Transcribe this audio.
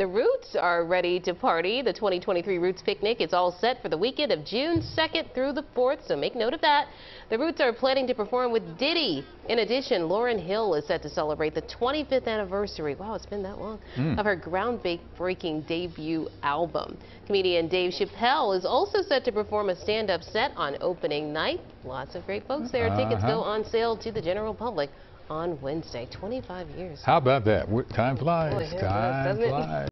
The Roots are ready to party. The 2023 Roots Picnic is all set for the weekend of June 2nd through the 4th, so make note of that. The Roots are planning to perform with Diddy. In addition, Lauryn Hill is set to celebrate the 25th anniversary, wow, it's been that long, of her groundbreaking debut album. Comedian Dave Chappelle is also set to perform a stand-up set on opening night. Lots of great folks there. Tickets go on sale to the general public on Wednesday. 25 years. How about that? Time flies. Boy, Time doesn't it? flies.